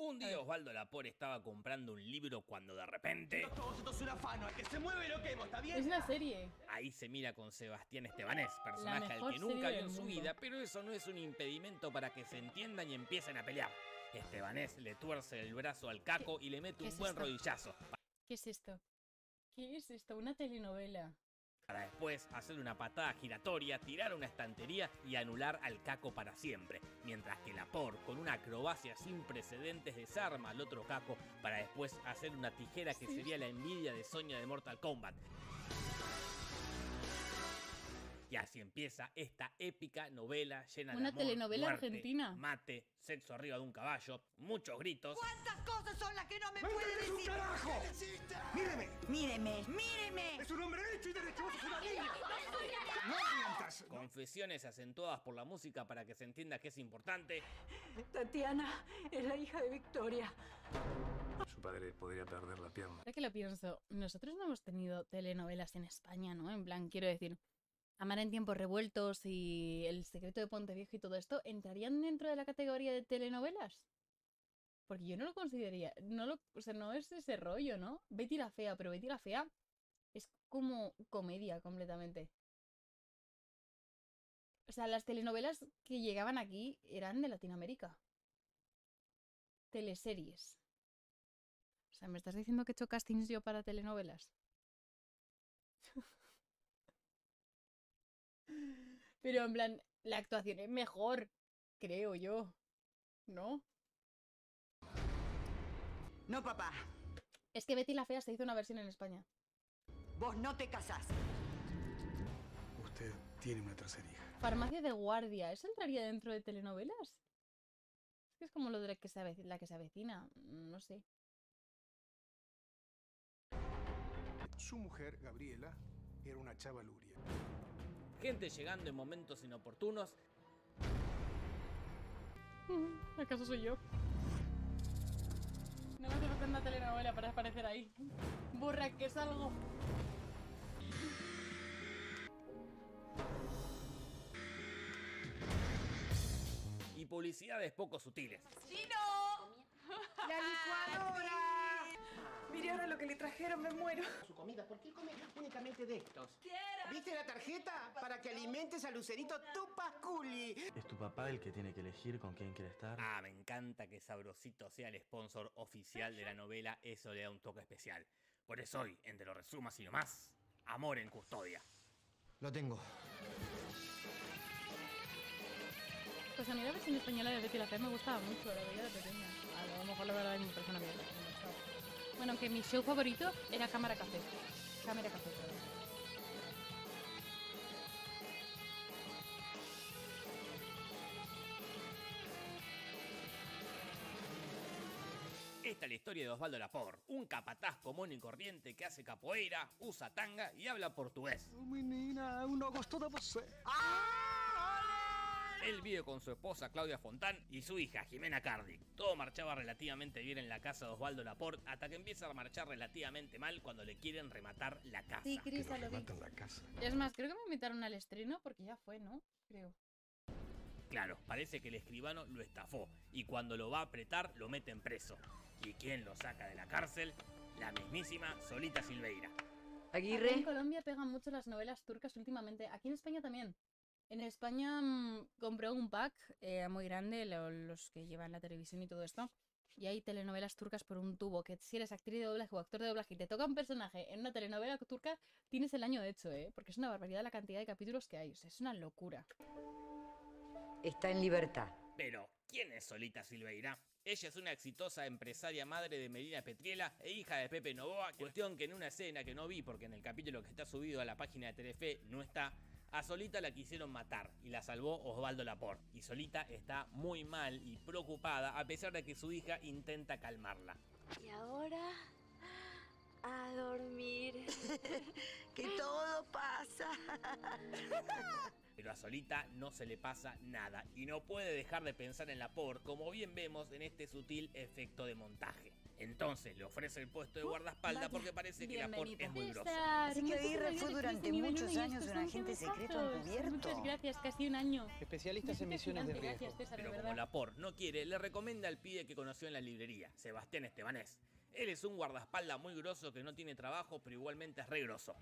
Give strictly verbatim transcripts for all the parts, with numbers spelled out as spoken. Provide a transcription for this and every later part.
Un día Osvaldo Laport estaba comprando un libro cuando de repente... Todo esto es un afano, el que se mueve lo quemo, ¿está bien? Es una serie. Ahí se mira con Sebastián Estebanés, personaje al mejor que nunca serie vio en del su mundo. vida, pero eso no es un impedimento para que se entiendan y empiecen a pelear. Estebanés le tuerce el brazo al Caco y le mete qué un es buen esto? rodillazo, ¿Qué es esto? ¿Qué es esto? Una telenovela. para después hacer una patada giratoria, tirar una estantería y anular al Caco para siempre. Mientras que Laport, con una acrobacia sin precedentes, desarma al otro Caco para después hacer una tijera que sería la envidia de Sonya de Mortal Kombat. Y así empieza esta épica novela llena de Una amor, telenovela muerte, argentina. mate, sexo arriba de un caballo, muchos gritos. ¿Cuántas cosas son las que no me ¡Me puede interesa un decir? carajo! ¡Míreme! Míreme, míreme. ¡Es un hombre hecho y derecho! ¡Vos sos una niña! ¡No mientas! Confesiones acentuadas por la música para que se entienda que es importante. Tatiana es la hija de Victoria. Su padre podría perder la pierna. Ahora que lo pienso, nosotros no hemos tenido telenovelas en España, ¿no? En plan, quiero decir, Amar en tiempos revueltos y El secreto de Ponteviejo y todo esto, ¿entrarían dentro de la categoría de telenovelas? Porque yo no lo consideraría, no lo, o sea, no es ese rollo, ¿no? Betty la Fea, pero Betty la Fea es como comedia completamente. O sea, las telenovelas que llegaban aquí eran de Latinoamérica. Teleseries. O sea, ¿me estás diciendo que he hecho castings yo para telenovelas? Pero en plan, la actuación es mejor, creo yo. ¿No? No, papá. Es que Betty la Fea se hizo una versión en España. Vos no te casás. Usted tiene una tercera hija. Farmacia de guardia, ¿eso entraría dentro de telenovelas? Es que es como lo de la que se avecina, la que se avecina, no sé. Su mujer, Gabriela, era una chavaluria. Gente llegando en momentos inoportunos. ¿Acaso soy yo? No me hace una telenovela para aparecer ahí. Burra, que salgo. Y publicidades poco sutiles. ¡Chino! ¡La licuadora! Mire ahora lo que le trajeron, me muero. Su comida, ¿por qué come únicamente de estos? ¡Quiero! ¿Viste la tarjeta? Para que alimentes a Lucerito Tupaculi. ¿Es tu papá el que tiene que elegir con quién quiere estar? Ah, me encanta que Sabrosito sea el sponsor oficial de la novela, eso le da un toque especial. Por eso hoy, entre los resumas y nomás, Amor en Custodia. Lo tengo. Pues a mí la versión española de Betty la Fea me gustaba mucho, la veía de pequeña. A lo mejor la verdad es mi persona bien. Bueno, aunque mi show favorito era Cámara Café. Cámara Café, perdón. Esta es la historia de Osvaldo Laport, un capataz común y corriente que hace capoeira, usa tanga y habla portugués. Menina, uno gostou de você. Él vive con su esposa Claudia Fontán y su hija Jimena Cardi. Todo marchaba relativamente bien en la casa de Osvaldo Laport hasta que empieza a marchar relativamente mal cuando le quieren rematar la casa. Sí, Crisa, lo vi. Matan la casa. Es más, creo que me invitaron al estreno porque ya fue, ¿no? Creo. Claro, parece que el escribano lo estafó y cuando lo va a apretar lo meten preso. ¿Y quién lo saca de la cárcel? La mismísima Solita Silveira. Aquí en Colombia pegan mucho las novelas turcas últimamente. Aquí en España también. En España mmm, compré un pack eh, muy grande, lo, los que llevan la televisión y todo esto. Y hay telenovelas turcas por un tubo, que si eres actriz de doblaje o actor de doblaje y te toca un personaje en una telenovela turca, tienes el año hecho, ¿eh? Porque es una barbaridad la cantidad de capítulos que hay. O sea, es una locura. Está en libertad. Pero, ¿quién es Solita Silveira? Ella es una exitosa empresaria madre de Melina Petriela e hija de Pepe Novoa, cuestión que en una escena que no vi porque en el capítulo que está subido a la página de Telefe no está, a Solita la quisieron matar y la salvó Osvaldo Laport. Y Solita está muy mal y preocupada a pesar de que su hija intenta calmarla. Y ahora a dormir. Que todo pasa. Pero a Solita no se le pasa nada y no puede dejar de pensar en la Por, como bien vemos en este sutil efecto de montaje. Entonces le ofrece el puesto de guardaespaldas porque parece que la Por es muy grosso. Así que Aguirre fue durante muchos años un agente secreto encubierto. Muchas gracias, casi un año. Especialistas en misiones de riesgo. Gracias, César, de Pero verdad. como la Por no quiere, le recomienda al pibe que conoció en la librería, Sebastián Estebanés. Él es un guardaespaldas muy grosso que no tiene trabajo, pero igualmente es re grosso.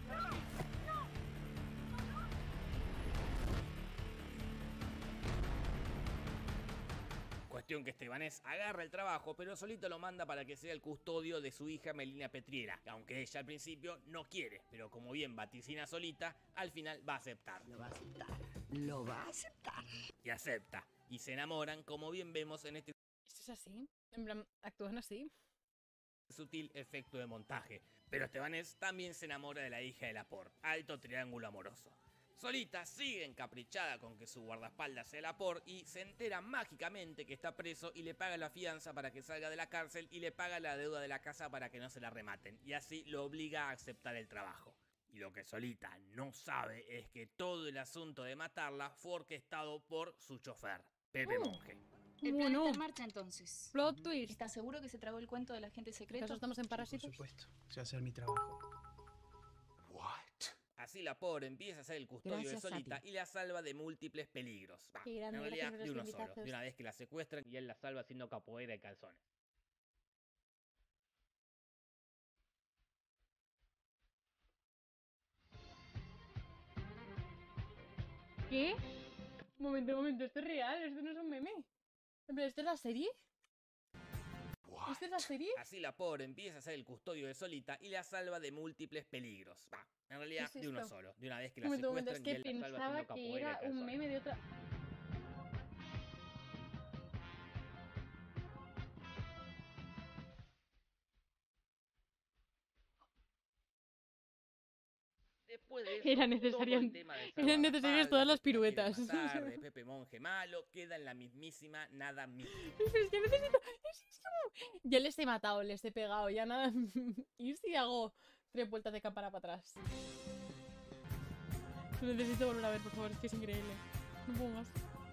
Cuestión que Estebanés agarra el trabajo, pero Solita lo manda para que sea el custodio de su hija Melina Petriela, aunque ella al principio no quiere, pero como bien vaticina Solita, al final va a aceptar. Lo va a aceptar. Lo va a aceptar. Y acepta, y se enamoran, como bien vemos en este ¿Esto es así? En plan, ¿actúan así? sutil efecto de montaje. Pero Estebanés también se enamora de la hija de la Por, alto triángulo amoroso. Solita sigue encaprichada con que su guardaespaldas sea la Por y se entera mágicamente que está preso y le paga la fianza para que salga de la cárcel y le paga la deuda de la casa para que no se la rematen, y así lo obliga a aceptar el trabajo. Y lo que Solita no sabe es que todo el asunto de matarla fue orquestado por su chofer, Pepe Uh. Monge. El plan Bueno, está en marcha entonces. plot twist. ¿Estás seguro que se tragó el cuento del agente secreto? ¿Acaso estamos en Por Parásitos? supuesto, sé hacer mi trabajo. Así la Por empieza a ser el custodio Gracias, de Solita Sati. y la salva de múltiples peligros. Bah, Qué grande, en realidad gracias por de los uno solo, invitazos. de una vez que la secuestran y él la salva haciendo capoeira de calzones. ¿Qué? Momento, momento, esto es real, esto no es un meme. En plan, ¿esto es la serie? ¿Esto es la serie? Así la Por empieza a ser el custodio de Solita y la salva de múltiples peligros. Bah, en realidad ¿Qué es de uno esto? solo, de una vez que la Momento, momento, es secuestran y que él la salva pensaba haciendo que capoeira de era un calzones. meme de otra... Después de eso, Era todo necesaria- el tema del eran necesarias salvaguardaespaldas, todas las de que la quiere piruetas. matar, de Pepe Monje malo, queda en la mismísima nada misma. Pero es que necesito... Es, es como... Ya les he matado, les he pegado, ya nada... Y si hago tres vueltas de cámara para atrás. Lo necesito volver a ver, por favor, es que es increíble. No puedo más.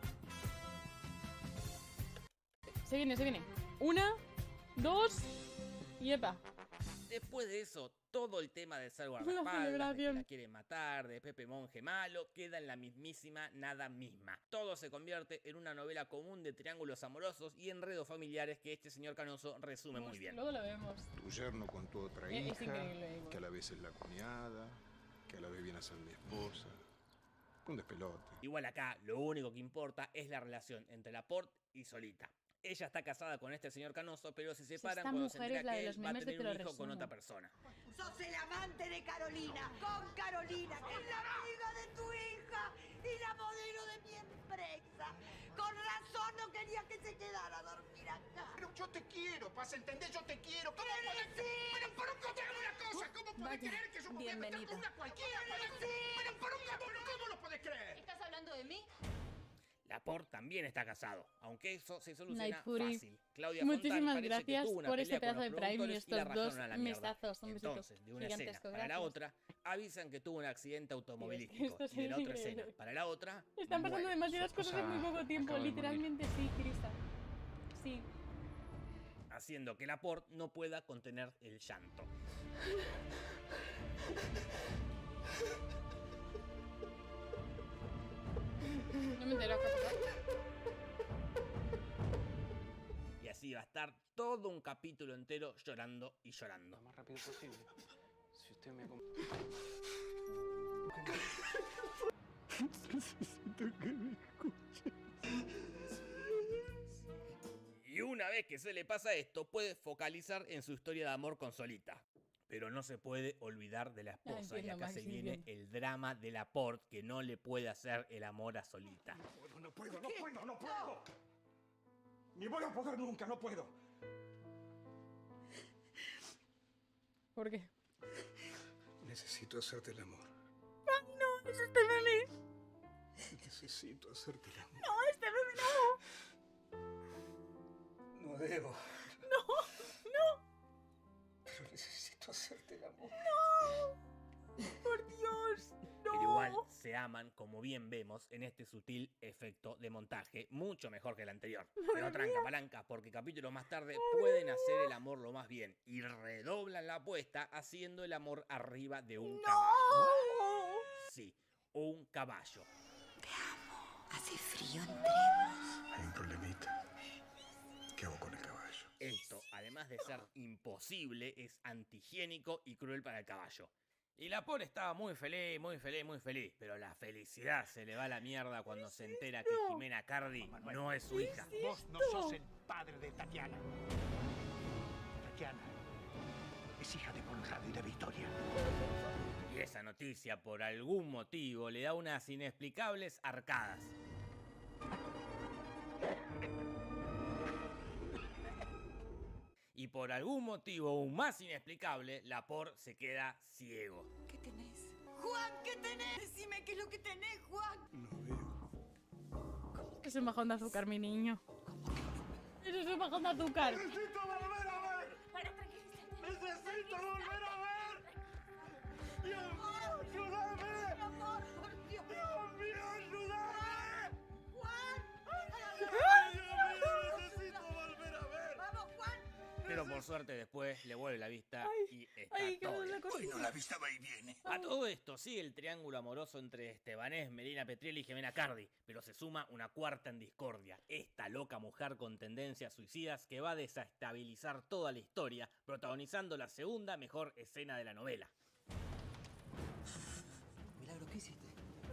Se viene, se viene. Una, dos... Y epa. Después de eso, todo el tema del La salvaguardaespaldas, de que celebración. la quiere matar, de Pepe Monje malo, queda en la mismísima nada misma. Todo se convierte en una novela común de triángulos amorosos y enredos familiares que este señor Canoso resume muy bien. Luego lo vemos. Tu yerno con tu otra Eh, es hija, increíble, igual. que a la vez es la cuñada, que a la vez viene a ser la esposa. Un despelote. Igual acá, lo único que importa es la relación entre la Por y Solita. Ella está casada con este señor Canoso, pero se separan esta cuando se mujer entera es la de que los él va a memes de tener Te un lo hijo con resumo. otra persona. Sos el amante de Carolina, con Carolina, que es la amiga de tu hija y la modelo de mi empresa. Con razón no quería que se quedara a dormir acá. Pero yo te quiero, ¿vas a entender? Yo te quiero. ¿Cómo ¿Qué podés decir? Pero por un costado una cosa, ¿cómo podés Vaya, creer que yo me voy a meter bienvenida. con una cualquiera? Pero, pero por un pero ¿cómo lo podés creer? ¿Estás hablando de mí? La Por también está casado, aunque eso se soluciona Night Fury. fácil. Claudia Fontán Muchísimas parece que gracias tuvo una por pelea este con pedazo los de Prime y productores y la estos dos rajaron a la mierda. mesazos. Un besito Entonces, de una escena gigantesco, para la gracias. otra, avisan que tuvo un accidente automovilístico. esto Y de la es otra escena increíble. para la otra, Están pasando muere. demasiadas Su cosas en muy esposa poco tiempo, acaba de morir. literalmente sí, Crista. Sí. Haciendo que la Por no pueda contener el llanto. No me entero qué ha pasado. Y así va a estar todo un capítulo entero llorando y llorando. Lo más rápido posible. Si usted me acompaña. Necesito que me escuche. Y una vez que se le pasa esto, puede focalizar en su historia de amor con Solita. Pero no se puede olvidar de la esposa. entiendo, y acá Max, se sí, viene entiendo. el drama de la Por, que no le puede hacer el amor a Solita. No puedo, no puedo, no puedo, no puedo. Ni voy a poder nunca, no puedo. ¿Por qué? Necesito hacerte el amor. ¡Ay, no! ¡Es este meme! Necesito hacerte el amor. ¡No, este meme no! No debo. ¡No! ¡No! Pero necesito hacerte el amor. ¡No! ¡Por Dios! ¡No! Pero igual se aman, como bien vemos, en este sutil efecto de montaje, mucho mejor que el anterior. Pero tranca palanca, porque capítulos más tarde pueden hacer el amor lo más bien y redoblan la apuesta haciendo el amor arriba de un caballo. Sí, un caballo. Te amo. Hace frío, entremos. Hay un problemita. ¿Qué hago con el caballo? Esto, además de ser imposible, es antihigiénico y cruel para el caballo. Y la Por estaba muy feliz, muy feliz, muy feliz. Pero la felicidad se le va a la mierda cuando se entera que Jimena Cardi no es su hija. Vos no sos el padre de Tatiana. Tatiana es hija de Conrado y de Victoria. Y esa noticia, por algún motivo, le da unas inexplicables arcadas. Y por algún motivo aún más inexplicable, la Por se queda ciego. ¿Qué tenés? Juan, ¿qué tenés? Decime qué es lo que tenés, Juan. Es un bajón de azúcar, mi niño. Eso es un bajón de azúcar. ¡Necesito volver a ver! ¡Necesito volver a ver! ¡Dios mío, ayúdame! Mi amor, por Dios. ¡Dios mío, ayúdame! Juan. ¡Dios mío, necesito volver a ver! Vamos, Juan. Pero por suerte después le vuelve la vista y está Ay, qué todo buena bien. cosa. Hoy no la vista va y viene. A todo esto sigue el triángulo amoroso entre Estebanés, Melina Petrielli y Jimena Cardi, pero se suma una cuarta en discordia, esta loca mujer con tendencias suicidas que va a desestabilizar toda la historia, protagonizando la segunda mejor escena de la novela. Milagro, ¿qué hiciste?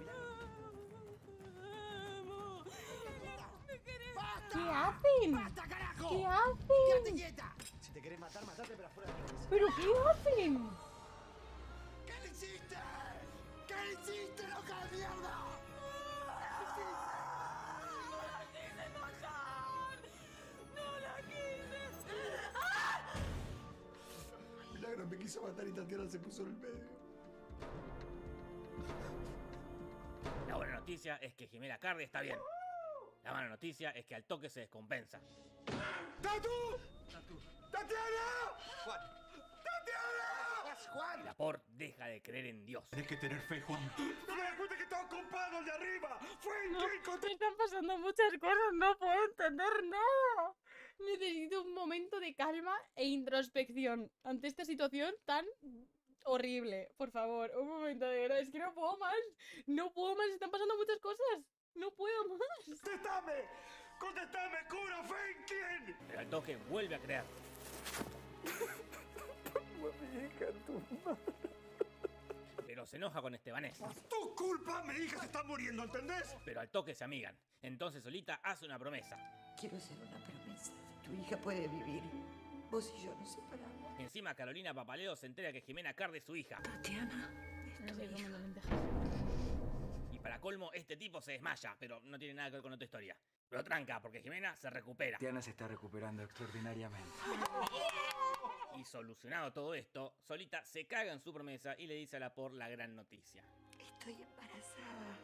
¿Qué hacen? ¡Basta, carajo! ¿Qué hacen? ¡Quédate quieta! Si te querés matar, matate, pero afuera de la cabeza. ¿Pero qué hacen? ¿Qué le hiciste? ¿Qué le hiciste, loca de mierda? Milagro me quiso matar y Tatiana se puso en el medio. La buena noticia es que Jimena Cardi está bien. La mala noticia es que al toque se descompensa. ¡Tatu! ¡Tatiana! Juan. ¡Tatiana! Y la Por deja de creer en Dios. Tenés que tener fe, Juan. ¡No me das cuenta que estaba ocupado el de arriba! ¡Fue No, Franklin contra... me están pasando muchas cosas, no puedo entender nada. Necesito un momento de calma e introspección ante esta situación tan horrible. Por favor, un momento de verdad, es que no puedo más. No puedo más, están pasando muchas cosas. No puedo más. ¡Contestame! ¡Contestame! ¡Cura Franklin! Pero al toque vuelve a creer. Pero se enoja con Estebanés. ¡Tu culpa! ¡Mi hija se está muriendo! ¿Entendés? Pero al toque se amigan. Entonces Solita hace una promesa. Quiero hacer una promesa. Tu hija puede vivir. Vos y yo nos separamos. Encima Carolina Papaleo se entera que Jimena Cardi es su hija. Tatiana, No es tu sé, hija. comiendo lentejas. Y para colmo, este tipo se desmaya, pero no tiene nada que ver con otra historia. Pero tranca, porque Jimena se recupera. Tatiana se está recuperando extraordinariamente. Y solucionado todo esto, Solita se caga en su promesa y le dice a la Por la gran noticia. Estoy embarazada.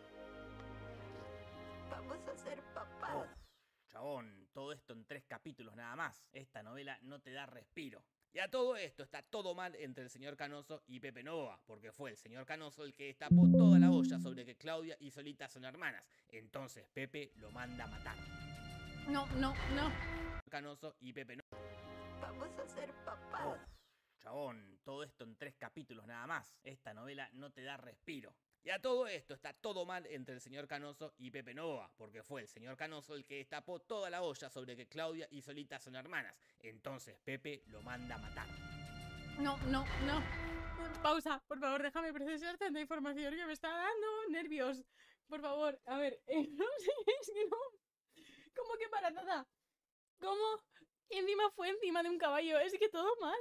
Vamos a ser papás. Oh, chabón, todo esto en tres capítulos nada más. Esta novela no te da respiro. Y a todo esto está todo mal entre el señor Canoso y Pepe Novoa, porque fue el señor Canoso el que destapó toda la olla sobre que Claudia y Solita son hermanas. Entonces Pepe lo manda a matar. No, no, no. Canoso y Pepe Novoa. Vamos a ser papás. Oh, chabón, todo esto en tres capítulos nada más. Esta novela no te da respiro. Y a todo esto está todo mal entre el señor Canoso y Pepe Novoa, porque fue el señor Canoso el que destapó toda la olla sobre que Claudia y Solita son hermanas. Entonces Pepe lo manda a matar. No, no, no. Pausa, por favor, déjame procesar tanta información que me está dando nervios. Por favor, a ver, eh, no sé, es que no. ¿Cómo que para nada? ¿Cómo? Y encima fue encima de un caballo, es que todo mal.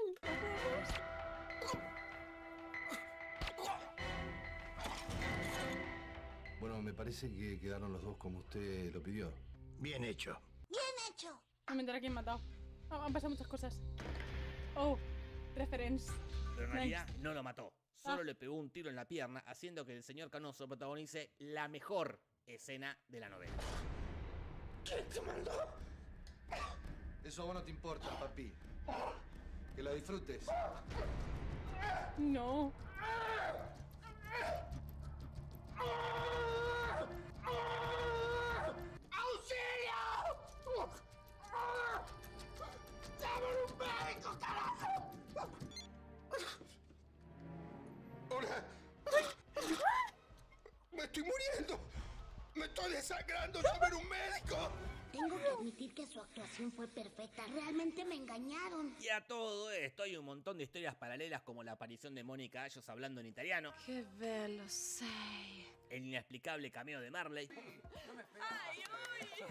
Bueno, me parece que quedaron los dos como usted lo pidió. Bien hecho. Bien hecho. No me enteré a quién matado. Ah, han pasado muchas cosas. Oh, reference. Pero en Nice. realidad no lo mató. Solo Ah. le pegó un tiro en la pierna, haciendo que el señor Canoso protagonice la mejor escena de la novela. ¿Quién te mandó? Eso a vos no te importa, papi. Que la disfrutes. No. ¡Auxilio! ¡Llamen un médico, carajo! Hola. Me estoy muriendo. Me estoy desangrando. ¡Llamen un médico! Tengo que admitir que su actuación fue perfecta. Realmente me engañaron. Y a todo esto hay un montón de historias paralelas como la aparición de Mónica Ayos hablando en italiano. Che bello sei. El inexplicable cameo de Marley. ¡Ay, uy!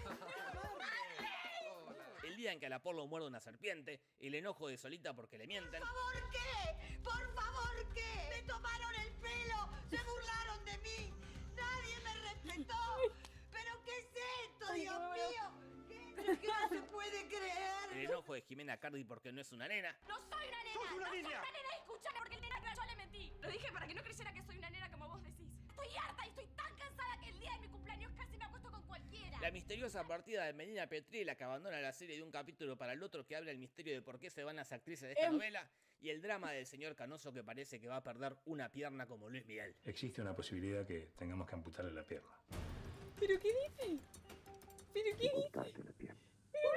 El día en que a la Porlo muerde una serpiente. El enojo de Solita porque le mienten. ¿Por favor qué? ¿Por favor qué? Me tomaron el pelo, se burlaron de mí, nadie me respetó. ¿Pero qué es esto, Dios mío? ¿Qué? ¿Pero qué no se puede creer? El enojo de Jimena Cardi porque no es una nena. ¡No soy una nena! ¡Sos una ¡No niña! soy una nena! Escúchame, porque el nena que yo le mentí. Lo dije para que no creyera que soy una nena como vos decís. Estoy harta y estoy tan cansada que el día de mi cumpleaños casi me acuesto con cualquiera. La misteriosa partida de Melina Petriela que abandona la serie de un capítulo para el otro que habla el misterio de por qué se van las actrices de esta Em. novela. Y el drama del señor Canoso que parece que va a perder una pierna como Luis Miguel. Existe una posibilidad que tengamos que amputarle la pierna. ¿Pero qué dice? ¿Pero qué dice? ¿Pero, pero qué dice?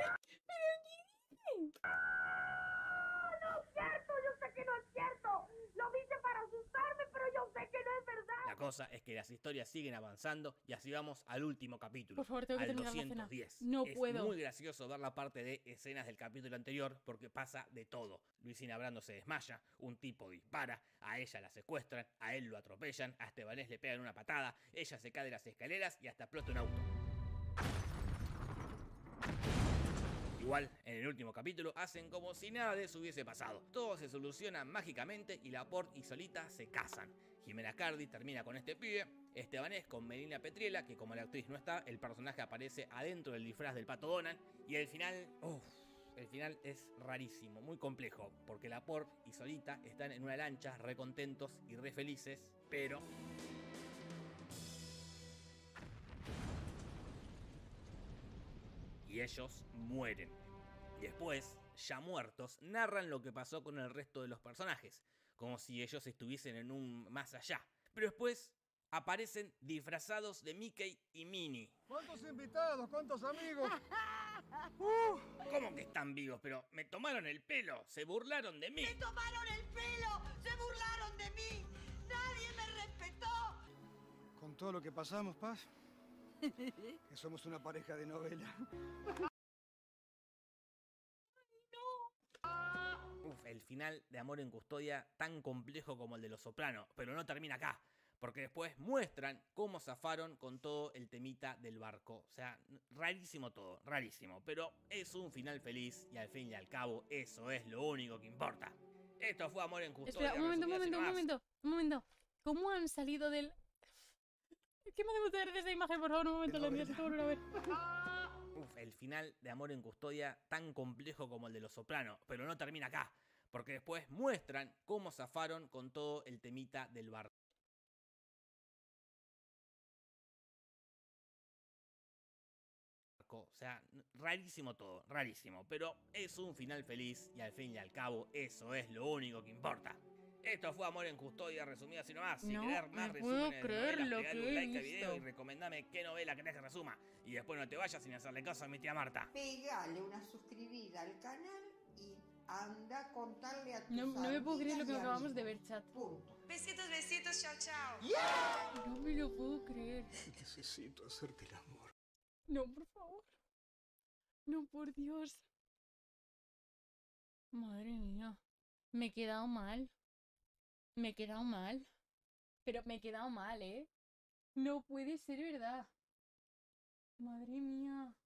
No es cierto, yo sé que no es cierto. Lo dice para asustarme, pero yo sé que no es verdad. La cosa es que las historias siguen avanzando y así vamos al último capítulo. Por favor, tengo que al terminar la cena. doscientos diez. No es puedo. muy gracioso ver la parte de escenas del capítulo anterior porque pasa de todo. Luisina Brando se desmaya, un tipo dispara, a ella la secuestran, a él lo atropellan, a Estebanés le pegan una patada, ella se cae de las escaleras y hasta explota un auto. Igual, en el último capítulo hacen como si nada de eso hubiese pasado. Todo se soluciona mágicamente y Laporte y Solita se casan. Jimena Cardi termina con este pibe, Estebanés con Melina Petriela, que como la actriz no está, el personaje aparece adentro del disfraz del Pato Donald. Y el final, uff, el final es rarísimo, muy complejo, porque Laporte y Solita están en una lancha re contentos y re felices, pero... y ellos mueren. Después, ya muertos, narran lo que pasó con el resto de los personajes, como si ellos estuviesen en un más allá. Pero después aparecen disfrazados de Mickey y Minnie. ¿Cuántos invitados? ¿Cuántos amigos? Uh, ¿Cómo que están vivos? Pero me tomaron el pelo, se burlaron de mí. Me tomaron el pelo, se burlaron de mí, nadie me respetó. Con todo lo que pasamos, Paz, que somos una pareja de novela. Uf, el final de Amor en Custodia tan complejo como el de Los Soprano, pero no termina acá, porque después muestran cómo zafaron con todo el temita del barco. O sea, rarísimo todo, rarísimo, pero es un final feliz y al fin y al cabo eso es lo único que importa. Esto fue Amor en Custodia. Espera, un momento, un resumido momento, un así nomás. momento, un momento. ¿Cómo han salido del...? ¿Qué me debo tener de esa imagen? Por favor, un momento, la necesito volver a ver. Uf, el final de Amor en Custodia tan complejo como el de Los Soprano, pero no termina acá, porque después muestran cómo zafaron con todo el temita del barco. O sea, rarísimo todo, rarísimo, pero es un final feliz y al fin y al cabo eso es lo único que importa. Esto fue Amor en Custodia, resumido así nomás. Si No querés más me puedo resúmenes de creer novelas, lo pegale que un he like al video y visto. recomendame qué novela querés que resuma. Y después no te vayas sin hacerle caso a mi tía Marta. Pegale una suscribida al canal y anda a contarle a tus No, no me puedo creer lo que amigas y acabamos de amigos. ver, chat. Punto. Besitos, besitos, chao, chao. No me lo puedo creer. Necesito hacerte el amor. No, por favor. No, por Dios. Madre mía. Me he quedado mal. Me he quedado mal. Pero me he quedado mal, ¿eh? No puede ser verdad. Madre mía.